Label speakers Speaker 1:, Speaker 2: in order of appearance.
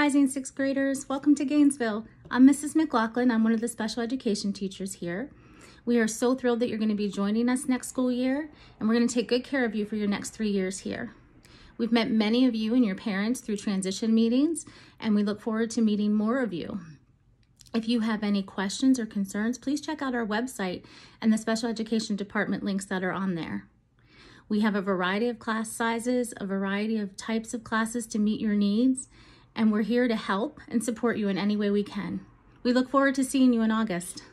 Speaker 1: rising sixth graders. Welcome to Gainesville. I'm Mrs. McLaughlin. I'm one of the special education teachers here. We are so thrilled that you're going to be joining us next school year, and we're going to take good care of you for your next 3 years here. We've met many of you and your parents through transition meetings, and we look forward to meeting more of you. If you have any questions or concerns, please check out our website and the special education department links that are on there. We have a variety of class sizes, a variety of types of classes to meet your needs, and we're here to help and support you in any way we can. We look forward to seeing you in August.